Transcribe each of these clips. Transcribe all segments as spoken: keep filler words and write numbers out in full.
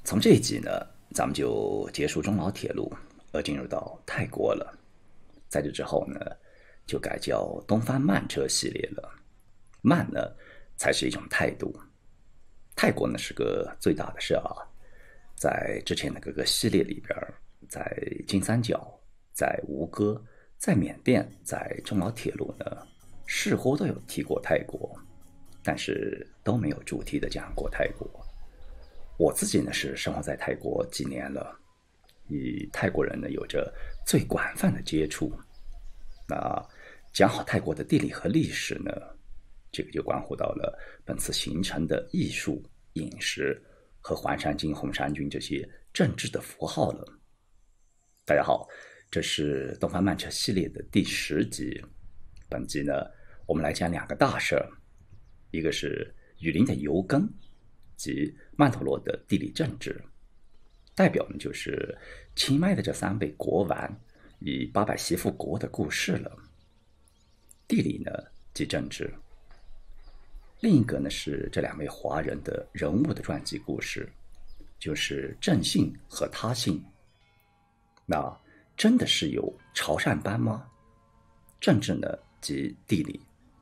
从这一集呢，咱们就结束中老铁路，而进入到泰国了。在这之后呢，就改叫东方慢车系列了。慢呢，才是一种态度。泰国呢是个最大的事啊，在之前的各个系列里边，在金三角、在吴哥、在缅甸、在中老铁路呢，似乎都有提过泰国，但是都没有主题的讲过泰国。我自己呢是生活在泰国几年了，与泰国人呢有着最广泛的接触。那讲好泰国的地理和历史呢，这个就关乎到了本次行程的艺术、饮食和黄山金、红衫军这些政治的符号了。大家好，这是东方慢车系列的第十集。本集呢，我们来讲两个大事儿，一个是雨林的油耕及曼陀罗的地理政治，代表呢就是清迈的这三位国王与八百媳妇国的故事了。地理呢即政治，另一个呢是这两位华人的人物的传记故事，就是正信和他信。那真的是有潮汕班吗？政治呢即地理。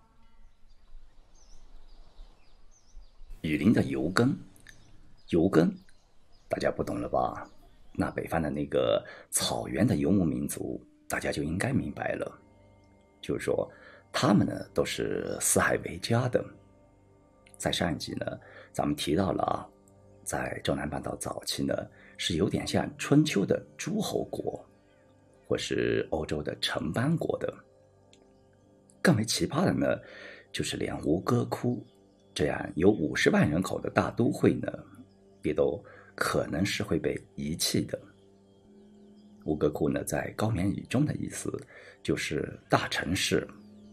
雨林的油耕，油耕大家不懂了吧？那北方的那个草原的游牧民族，大家就应该明白了。就是说，他们呢都是四海为家的。在上一集呢，咱们提到了啊，在中南半岛早期呢，是有点像春秋的诸侯国，或是欧洲的城邦国的。更为奇葩的呢，就是连吴哥窟这样有五十万人口的大都会呢，也都可能是会被遗弃的。吴哥窟呢，在高棉语中的意思就是大城市。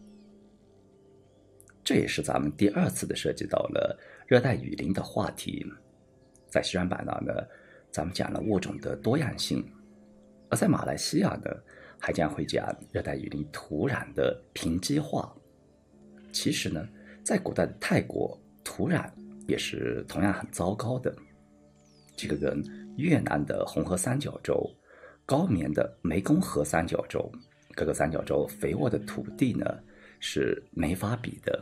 这也是咱们第二次的涉及到了热带雨林的话题。在西双版纳呢，咱们讲了物种的多样性，而在马来西亚呢，还将会讲热带雨林土壤的贫瘠化。其实呢，在古代的泰国，土壤也是同样很糟糕的。这个跟越南的红河三角洲、高棉的湄公河三角洲，各个三角洲肥沃的土地呢，是没法比的。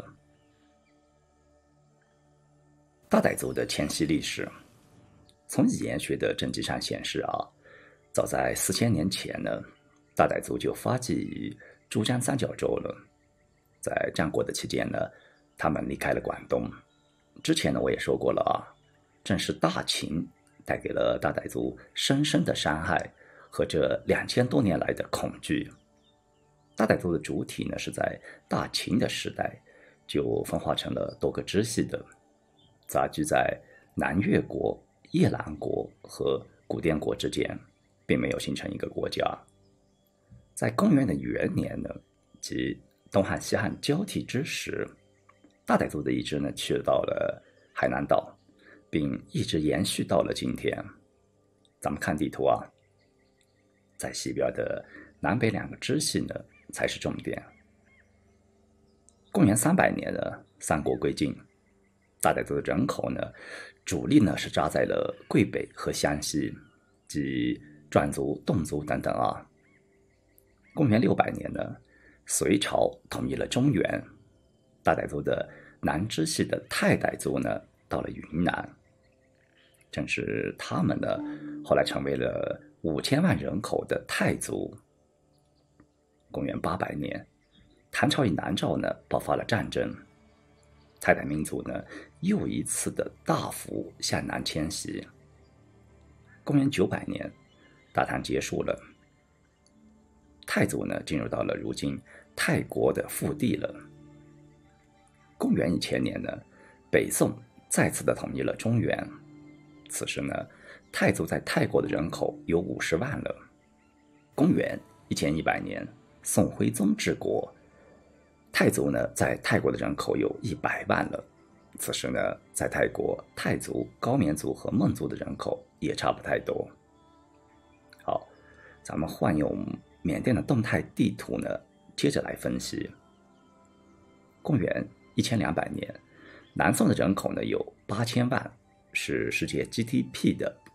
大傣族的迁徙历史，从语言学的证据上显示啊，早在四千年前呢，大傣族就发迹于珠江三角洲了。在战国的期间呢，他们离开了广东。之前呢，我也说过了啊，正是大秦带给了大傣族深深的伤害和这两千多年来的恐惧。大傣族的主体呢，是在大秦的时代就分化成了多个支系的，杂居在南越国、夜郎国和古滇国之间，并没有形成一个国家。在公元的元年呢，即东汉西汉交替之时，大傣族的遗址呢去到了海南岛，并一直延续到了今天。咱们看地图啊，在西边的南北两个支系呢才是重点。公元三百年呢，三国归晋，大傣族的人口呢，主力呢是扎在了桂北和湘西，即壮族、侗族等等啊。公元六百年呢，隋朝统一了中原，大傣族的南支系的泰傣族呢，到了云南。正是他们呢，后来成为了五千万人口的泰族。公元八百年，唐朝与南诏呢爆发了战争，泰傣民族呢又一次的大幅向南迁徙。公元九百年，大唐结束了，泰族呢进入到了如今泰国的腹地了。公元一千年呢，北宋再次的统一了中原。此时呢，泰族在泰国的人口有五十万了。公元一千一百年，宋徽宗治国，泰族呢在泰国的人口有一百万了。此时呢，在泰国，泰族、高棉族和孟族的人口也差不太多。好，咱们换用缅甸的动态地图呢，接着来分析。公元一千两百年，南宋的人口呢有八千万，是世界 G D P 的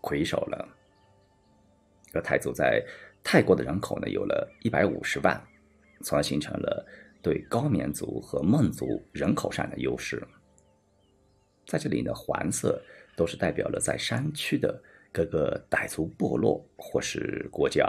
魁首了。而太祖在泰国的人口呢有了一百五十万，从而形成了对高棉族和孟族人口上的优势。在这里呢，黄色都是代表了在山区的各个傣族部落或是国家。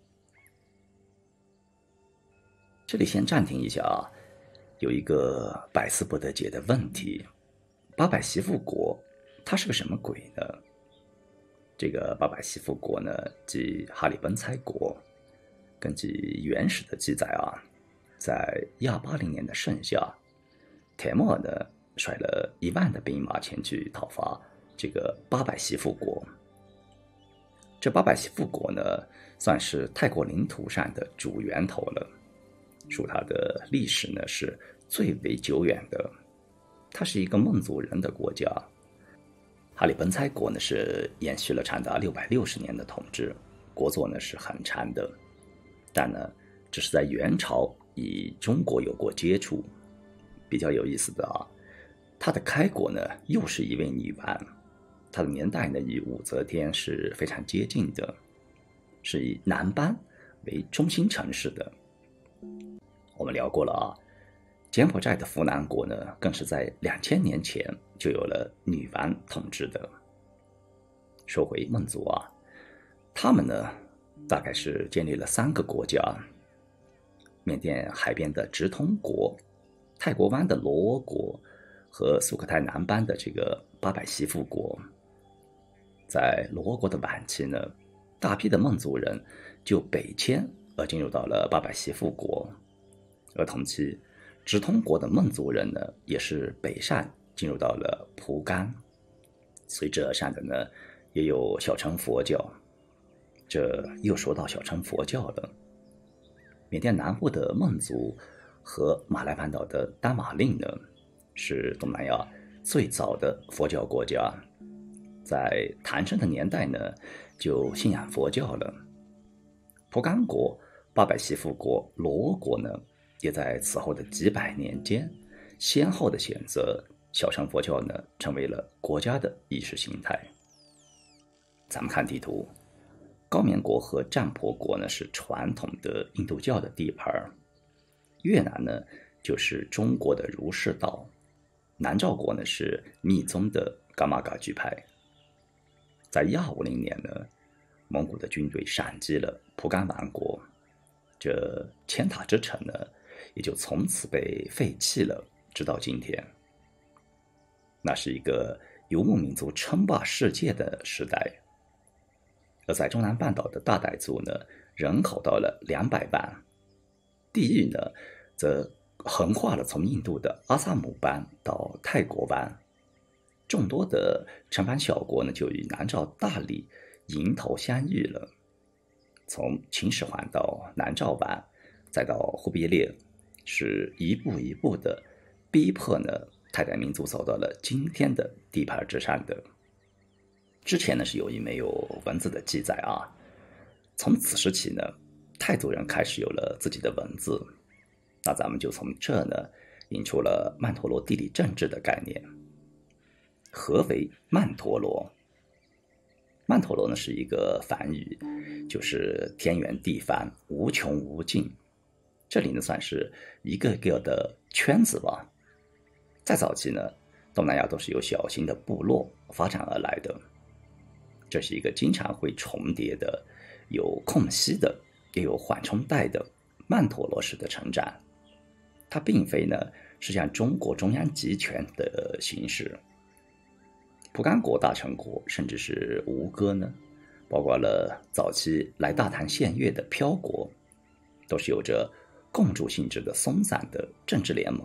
这里先暂停一下啊，有一个百思不得解的问题：八百媳妇国它是个什么鬼呢？这个八百媳妇国呢，即哈里奔猜国。根据原始的记载啊，在一二八零年的盛夏，铁木儿呢率了一万的兵马前去讨伐这个八百媳妇国。这八百媳妇国呢，算是泰国领土上的主源头了。属它的历史呢是最为久远的，它是一个孟族人的国家。哈里奔猜国呢是延续了长达六百六十年的统治，国祚呢是很长的，但呢只是在元朝与中国有过接触。比较有意思的啊，它的开国呢又是一位女王，它的年代呢与武则天是非常接近的，是以南班为中心城市的。我们聊过了啊，柬埔寨的扶南国呢，更是在两千年前就有了女王统治的。说回孟族啊，他们呢，大概是建立了三个国家：缅甸海边的直通国、泰国湾的罗窝国和苏克泰南班的这个八百媳妇国。在罗窝国的晚期呢，大批的孟族人就北迁而进入到了八百媳妇国。而同期，直通国的孟族人呢，也是北上进入到了蒲甘，随之而上的呢，也有小乘佛教。这又说到小乘佛教了。缅甸南部的孟族和马来半岛的丹马令呢，是东南亚最早的佛教国家，在唐生的年代呢，就信仰佛教了。蒲甘国、八百媳妇国、罗窝国呢，也在此后的几百年间，先后的选择小乘佛教呢，成为了国家的意识形态。咱们看地图，高棉国和占婆国呢是传统的印度教的地盘，越南呢就是中国的儒释道，南诏国呢是密宗的噶玛噶举派。在一二五零年呢，蒙古的军队闪击了蒲甘王国，这千塔之城呢也就从此被废弃了，直到今天。那是一个游牧民族称霸世界的时代。而在中南半岛的大傣族呢，人口到了两百万，地域呢则横跨了从印度的阿萨姆邦到泰国湾，众多的城邦小国呢就与南诏大理迎头相遇了。从秦始皇到南诏王，再到忽必烈，是一步一步的逼迫呢泰傣民族走到了今天的地盘之上的。之前呢是由于没有文字的记载啊，从此时起呢，泰族人开始有了自己的文字。那咱们就从这呢引出了曼陀罗地理政治的概念。何为曼陀罗？曼陀罗呢是一个梵语，就是天圆地方，无穷无尽。这里呢算是一个个的圈子吧。在早期呢，东南亚都是由小型的部落发展而来的。这是一个经常会重叠的、有空隙的、也有缓冲带的曼陀罗式的成长。它并非呢是像中国中央集权的形式。蒲甘国、大陈国，甚至是吴哥呢，包括了早期来大唐献乐的漂国，都是有着共主性质的松散的政治联盟。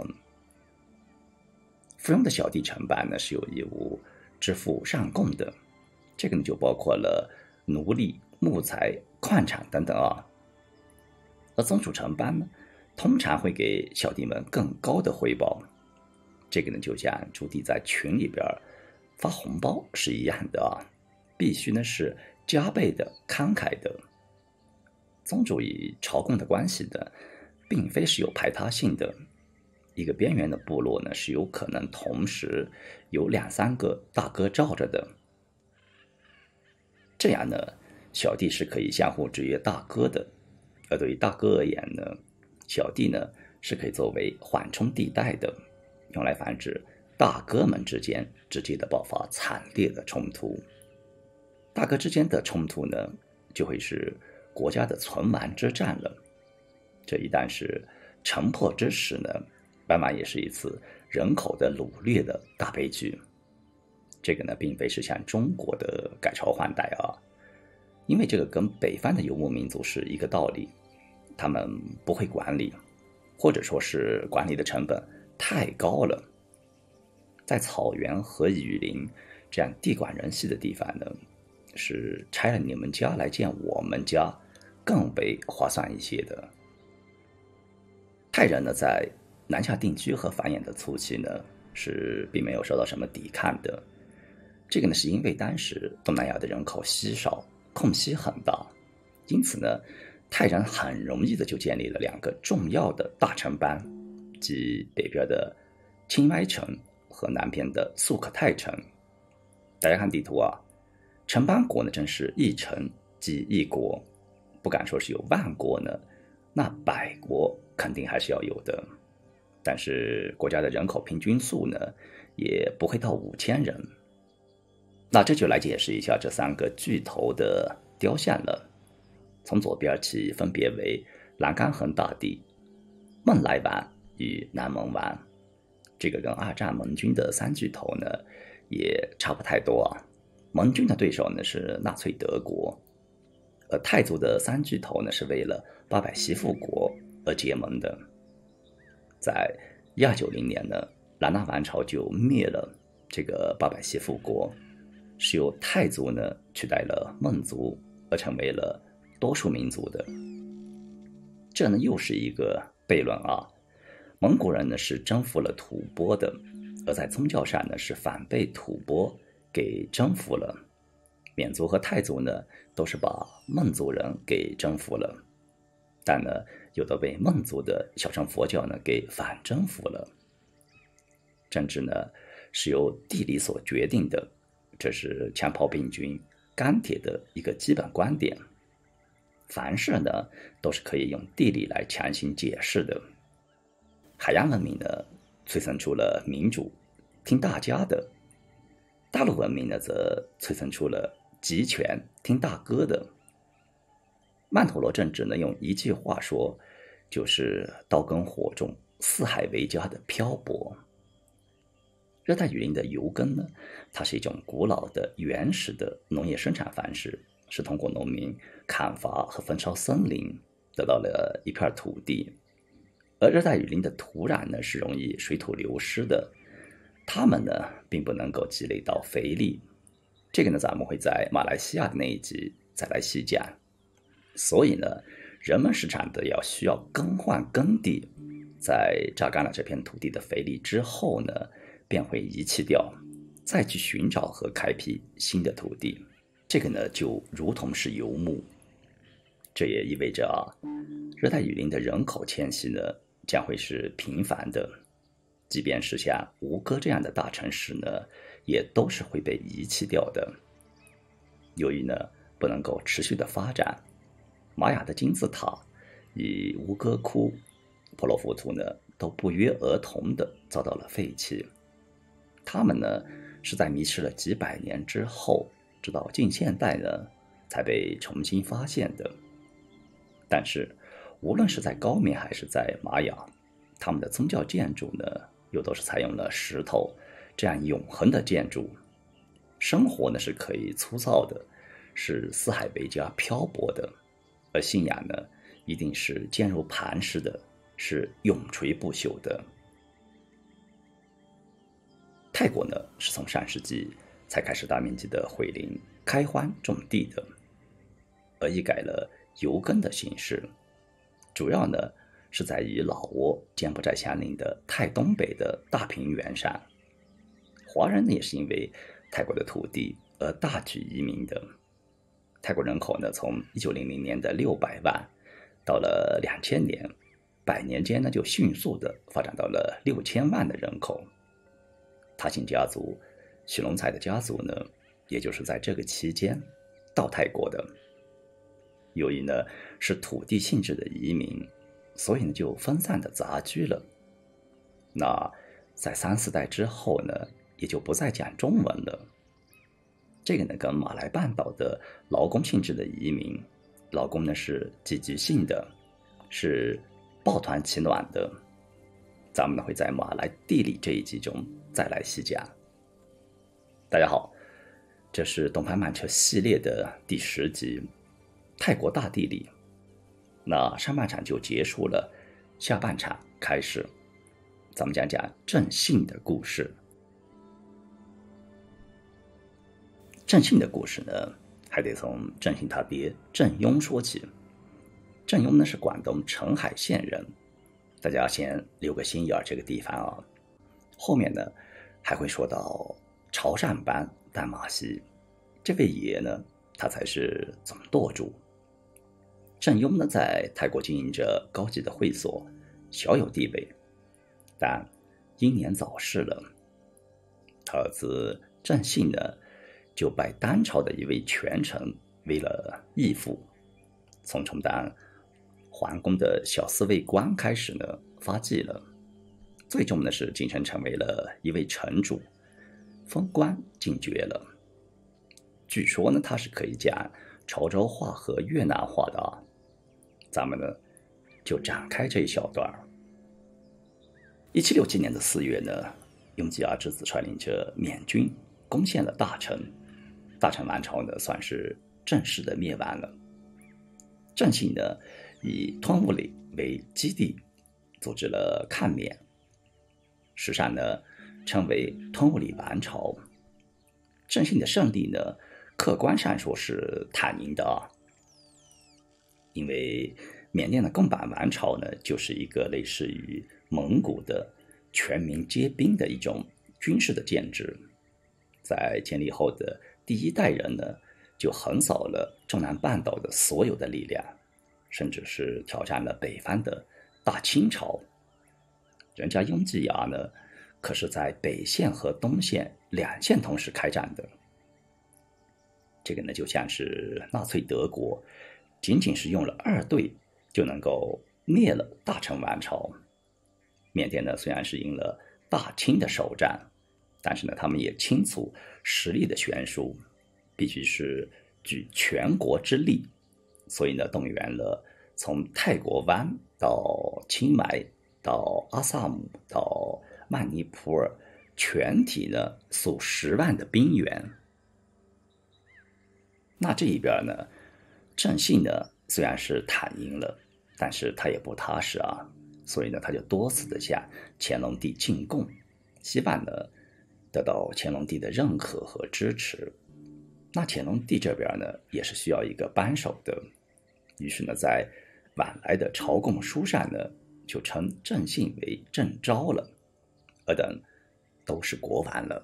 附庸的小弟城邦呢是有义务支付上贡的，这个呢就包括了奴隶、木材、矿产等等啊。而宗主城邦呢，通常会给小弟们更高的回报，这个呢就像朱棣在群里边发红包是一样的啊，必须呢是加倍的慷慨的。宗主与朝贡的关系呢，并非是有排他性的。一个边缘的部落呢，是有可能同时有两三个大哥罩着的。 这样呢，小弟是可以相互制约大哥的。而对于大哥而言呢，小弟呢是可以作为缓冲地带的，用来防止大哥们之间直接的爆发惨烈的冲突。大哥之间的冲突呢，就会是国家的存亡之战了。这一旦是城破之时呢，斑马也是一次人口的掳掠的大悲剧。这个呢，并非是像中国的改朝换代啊，因为这个跟北方的游牧民族是一个道理，他们不会管理，或者说是管理的成本太高了。在草原和雨林这样地广人稀的地方呢，是拆了你们家来建我们家更为划算一些的。泰人呢，在南下定居和繁衍的初期呢，是并没有受到什么抵抗的。这个呢，是因为当时东南亚的人口稀少，空隙很大，因此呢，泰人很容易的就建立了两个重要的大城邦，即北边的清迈城和南边的素可泰城。大家看地图啊，城邦国呢，正是一城即一国，不敢说是有万国呢，那百国肯定还是要有的。但是国家的人口平均数呢，也不会到五千人。那这就来解释一下这三个巨头的雕像了。从左边起，分别为兰甘恒大帝、孟来王与南蒙王。这个跟二战盟军的三巨头呢，也差不太多啊。盟军的对手呢是纳粹德国，而泰族的三巨头呢是为了八百媳妇国而结盟的。在一二九零年呢，兰纳王朝就灭了这个八百媳妇国，是由泰族呢取代了孟族，而成为了多数民族的。这呢又是一个悖论啊。蒙古人呢是征服了吐蕃的，而在宗教上呢是反被吐蕃给征服了。缅族和泰族呢都是把孟族人给征服了，但呢有的被孟族的小乘佛教呢给反征服了。政治呢是由地理所决定的，这是枪炮病菌钢铁的一个基本观点。凡事呢都是可以用地理来强行解释的。海洋文明呢催生出了民主听大家的，大陆文明呢则催生出了集权听大哥的。曼陀罗政治呢用一句话说，就是刀耕火种四海为家的漂泊。热带雨林的游耕呢，它是一种古老的原始的农业生产方式，是通过农民砍伐和焚烧森林得到了一片土地。而热带雨林的土壤呢是容易水土流失的，它们呢并不能够积累到肥力。这个呢咱们会在马来西亚的那一集再来细讲。所以呢，人们是产的要需要更换耕地，在榨干了这片土地的肥力之后呢，便会遗弃掉，再去寻找和开辟新的土地。这个呢就如同是游牧。这也意味着啊，热带雨林的人口迁徙呢将会是频繁的，即便是像吴哥这样的大城市呢，也都是会被遗弃掉的。由于呢不能够持续的发展，玛雅的金字塔与吴哥窟、婆罗浮屠呢都不约而同的遭到了废弃。他们呢是在迷失了几百年之后，直到近现代呢才被重新发现的。但是无论是在高棉还是在玛雅，他们的宗教建筑呢又都是采用了石头这样永恒的建筑。生活呢是可以粗糙的，是四海为家漂泊的，而信仰呢一定是坚如磐石的，是永垂不朽的。泰国呢是从上世纪才开始大面积的毁林开荒种地的，而一改了游耕的形式，主要呢是在与老挝、柬埔寨相邻的泰东北的大平原上。华人呢也是因为泰国的土地而大举移民的。泰国人口呢从一九零零年的六百万到了两千年，百年间呢就迅速的发展到了六千万的人口。塔信家族、许龙才的家族呢，也就是在这个期间到泰国的。由于呢是土地性质的移民，所以呢就分散的杂居了。那在三四代之后呢，也就不再讲中文了。这个呢跟马来半岛的劳工性质的移民，劳工呢是积极性的，是抱团取暖的。咱们呢会在马来地理这一集中再来细讲。大家好，这是东方慢车系列的第十集，泰国大地理。那上半场就结束了，下半场开始，咱们讲讲郑信的故事。郑信的故事呢，还得从郑信他爹郑庸说起。郑庸呢是广东澄海县人，大家先留个心眼儿这个地方啊。后面呢还会说到潮汕班淡马锡，这位爷呢他才是总舵主。郑庸呢在泰国经营着高级的会所，小有地位，但英年早逝了。他儿子郑信呢就拜当朝的一位权臣为了义父，从充当皇宫的小侍卫官开始呢发迹了，最终呢是晋升成为了一位城主，封官进爵了。据说呢他是可以讲潮州话和越南话的啊。咱们呢就展开这一小段。一七六七年的四月呢，雍吉尔之子率领着缅军攻陷了大城，大城王朝呢算是正式的灭亡了。郑信呢以吞武里为基地，组织了抗缅，史上呢称为吞武里王朝。郑信的胜利呢，客观上说是坦赢的啊，因为缅甸的贡榜王朝呢，就是一个类似于蒙古的全民皆兵的一种军事的建制。在建立后的第一代人呢，就横扫了中南半岛的所有的力量，甚至是挑战了北方的大清朝。人家雍吉牙呢，可是在北线和东线两线同时开战的。这个呢，就像是纳粹德国仅仅是用了二队就能够灭了大清王朝。缅甸呢，虽然是赢了大清的首战，但是呢，他们也清楚实力的悬殊，必须是举全国之力，所以呢，动员了从泰国湾到清迈到阿萨姆到曼尼普尔，全体呢数十万的兵员。那这一边呢，郑信呢虽然是坦赢了，但是他也不踏实啊，所以呢，他就多次的向乾隆帝进贡，希望呢得到乾隆帝的认可和支持。那乾隆帝这边呢，也是需要一个帮手的，于是呢，在晚来的朝贡书上呢，就称郑信为郑昭了，尔等都是国王了。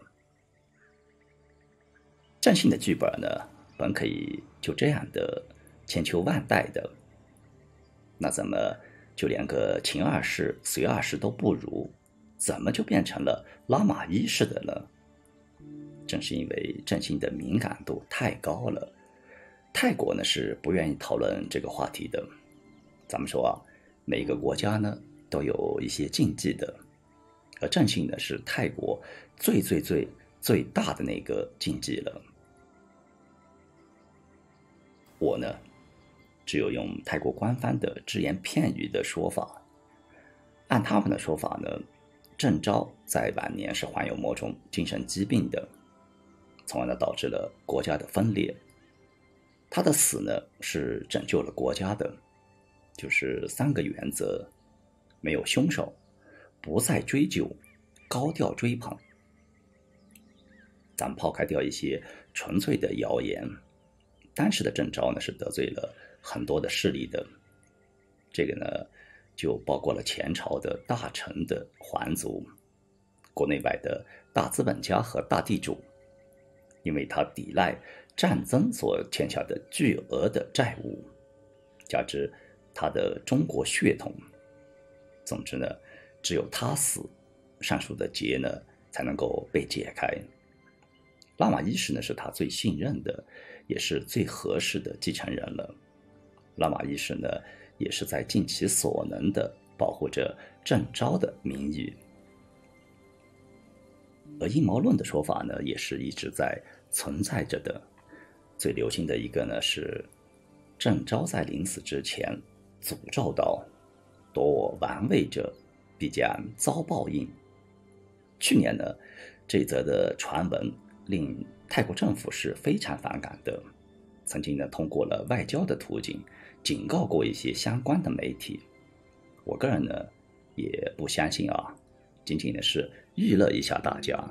郑信的剧本呢，本可以就这样的千秋万代的，那怎么就连个秦二世、隋二世都不如，怎么就变成了拉玛一世的呢？正是因为郑信的敏感度太高了，泰国呢是不愿意讨论这个话题的。咱们说啊，每个国家呢都有一些禁忌的，而郑信呢是泰国最最最最大的那个禁忌了。我呢只有用泰国官方的只言片语的说法。按他们的说法呢，郑昭在晚年是患有某种精神疾病的，从而呢导致了国家的分裂。他的死呢是拯救了国家的，就是三个原则：没有凶手，不再追究，高调追捧。咱们抛开掉一些纯粹的谣言，当时的郑昭呢是得罪了很多的势力的，这个呢就包括了前朝的大臣的皇族，国内外的大资本家和大地主，因为他抵赖战争所欠下的巨额的债务，加之他的中国血统，总之呢，只有他死，上述的结呢才能够被解开。 拉玛一世呢是他最信任的，也是最合适的继承人了。拉玛一世呢也是在尽其所能的保护着郑昭的名誉。而阴谋论的说法呢也是一直在存在着的。最流行的一个呢是郑昭在临死之前诅咒道：夺我王位者必将遭报应。去年呢这则的传闻令泰国政府是非常反感的，曾经呢通过了外交的途径警告过一些相关的媒体。我个人呢也不相信啊，仅仅的是娱乐一下大家。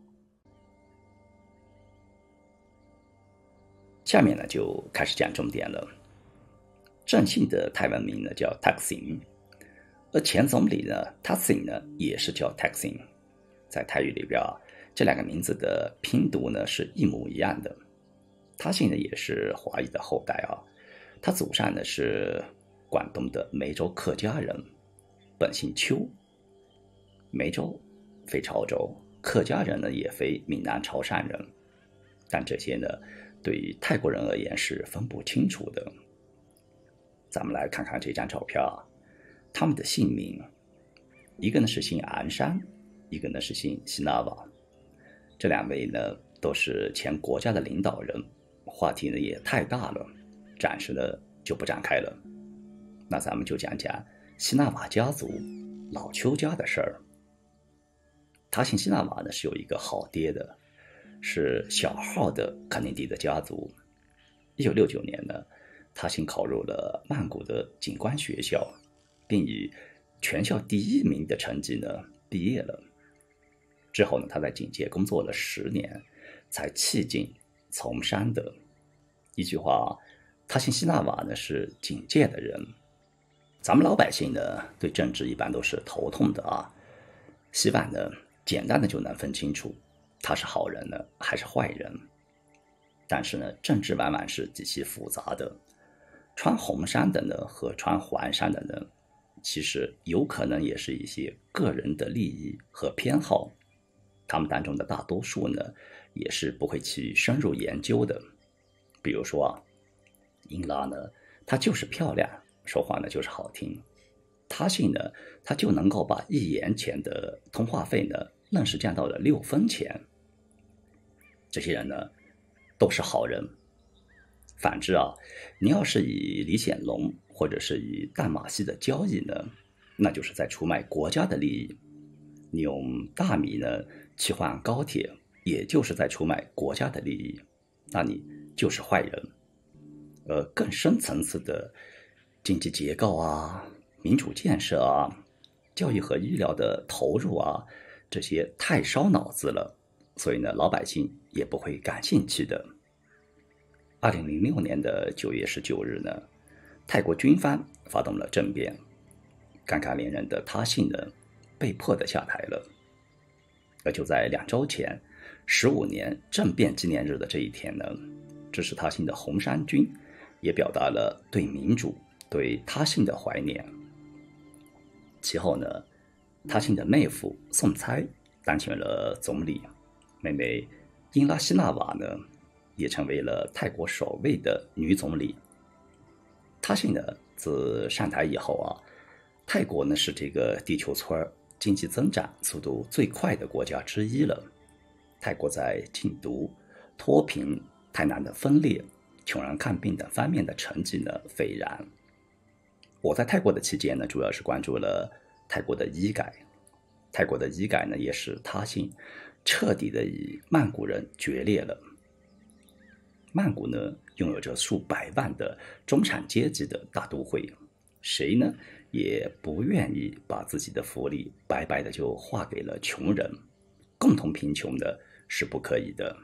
下面呢就开始讲重点了。正姓的泰文名呢叫 Thaksin， 而前总理呢 Thaksin 呢也是叫 Thaksin。 在泰语里边啊，这两个名字的拼读呢是一模一样的。他姓呢也是华裔的后代啊，他祖上呢是广东的梅州客家人，本姓邱。梅州非潮州，客家人呢也非闽南潮汕人，但这些呢对于泰国人而言是分不清楚的。咱们来看看这张照片啊，他们的姓名，一个呢是姓昂山，一个呢是姓希纳瓦。这两位呢都是前国家的领导人，话题呢也太大了，暂时呢就不展开了。那咱们就讲讲希纳瓦家族老邱家的事儿。他姓希纳瓦呢是有一个好爹的，是小号的肯尼迪的家族。一九六九年呢，他姓考入了曼谷的警官学校，并以全校第一名的成绩呢毕业了。之后呢，他在警界工作了十年，才弃警从商的。一句话，他姓希纳瓦呢是警界的人。咱们老百姓呢对政治一般都是头痛的啊，希望呢简单的就能分清楚他是好人呢还是坏人。但是呢，政治往往是极其复杂的，穿红衫的呢和穿黄衫的呢，其实有可能也是一些个人的利益和偏好。他们当中的大多数呢，也是不会去深入研究的。比如说啊，英拉呢，她就是漂亮，说话呢就是好听。他姓呢，他就能够把一元钱的通话费呢，愣是降到了六分钱。这些人呢，都是好人。反之啊，你要是以李显龙或者是以淡马锡的交易呢，那就是在出卖国家的利益。你用大米呢去换高铁，也就是在出卖国家的利益，那你就是坏人。呃，更深层次的经济结构啊、民主建设啊、教育和医疗的投入啊，这些太烧脑子了，所以呢，老百姓也不会感兴趣的。二零零六年的九月十九日呢，泰国军方发动了政变，刚刚连任的他信呢，被迫的下台了。而就在两周前，十五年政变纪念日的这一天呢，支持他信的红衫军也表达了对民主、对他信的怀念。其后呢，他信的妹夫宋猜当选了总理，妹妹英拉希纳瓦呢，也成为了泰国首位的女总理。他信呢，自上台以后啊，泰国呢是这个地球村经济增长速度最快的国家之一了。泰国在禁毒、脱贫、泰南的分裂、穷人看病等方面的成绩呢斐然。我在泰国的期间呢，主要是关注了泰国的医改。泰国的医改呢，也使他信彻底的与曼谷人决裂了。曼谷呢，拥有着数百万的中产阶级的大都会，谁呢也不愿意把自己的福利白白的就划给了穷人，共同贫穷的是不可以的。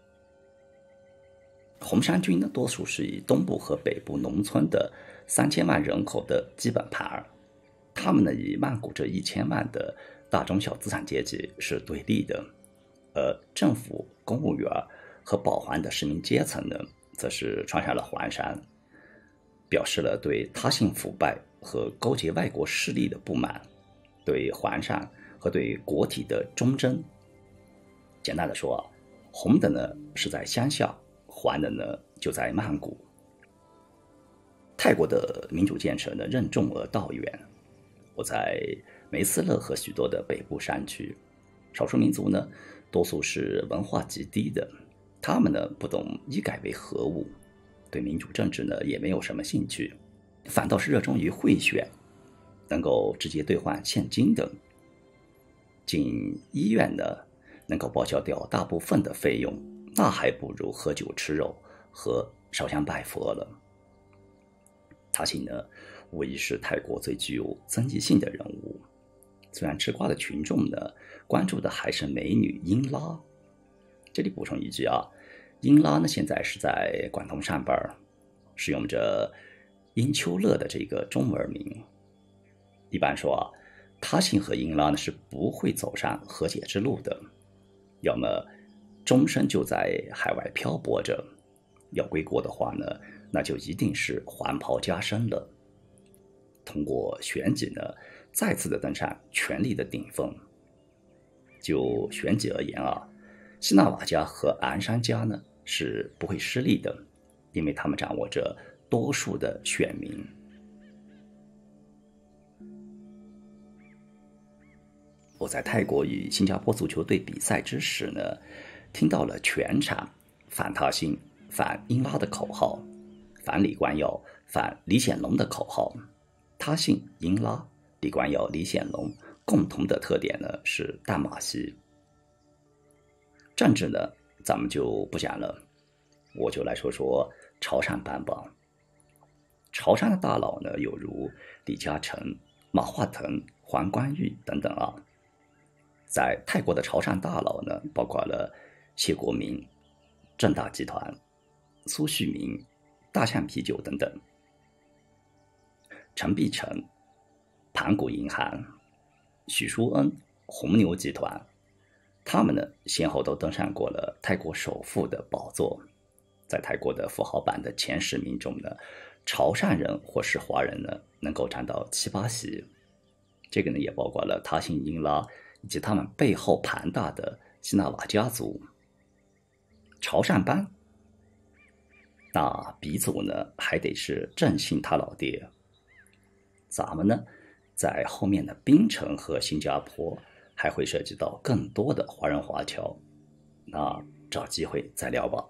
红衫军呢，多数是以东部和北部农村的三千万人口的基本盘儿，他们呢与曼谷这一千万的大中小资产阶级是对立的，而政府、公务员和保皇的市民阶层呢，则是穿上了黄衫，表示了对他信腐败和勾结外国势力的不满，对皇上和对国体的忠贞。简单的说， 红的呢是在乡下，黄的呢就在曼谷。泰国的民主建设呢任重而道远。我在梅斯勒和许多的北部山区，少数民族呢多数是文化极低的，他们呢不懂医改为何物，对民主政治呢也没有什么兴趣，反倒是热衷于贿选，能够直接兑换现金等。进医院呢能够报销掉大部分的费用，那还不如喝酒吃肉和烧香拜佛了。他信呢无疑是泰国最具有争议性的人物，虽然吃瓜的群众呢关注的还是美女英拉。这里补充一句啊，英拉呢现在是在广东上班，使用着英秋乐的这个中文名。一般说啊，他信和英拉呢是不会走上和解之路的，要么终身就在海外漂泊着，要归国的话呢，那就一定是黄袍加身了。通过选举呢，再次的登上权力的顶峰。就选举而言啊，西纳瓦家和昂山家呢是不会失利的，因为他们掌握着多数的选民。我在泰国与新加坡足球队比赛之时呢，听到了全场反他信、反英拉的口号，反李光耀、反李显龙的口号。他信、英拉、李光耀、李显龙共同的特点呢是淡马锡。政治呢咱们就不讲了，我就来说说潮汕班吧。潮汕的大佬呢有如李嘉诚、马化腾、黄光裕等等啊。在泰国的潮汕大佬呢包括了谢国明、正大集团、苏旭明、大象啤酒等等。陈碧成、盘古银行、许淑恩、红牛集团，他们呢先后都登上过了泰国首富的宝座。在泰国的富豪榜的前十名中呢，潮汕人或是华人呢能够占到七八席。这个呢也包括了他信英拉以及他们背后庞大的西纳瓦家族。潮汕帮，那鼻祖呢还得是正信他老爹。咱们呢在后面的槟城和新加坡还会涉及到更多的华人华侨，那找机会再聊吧。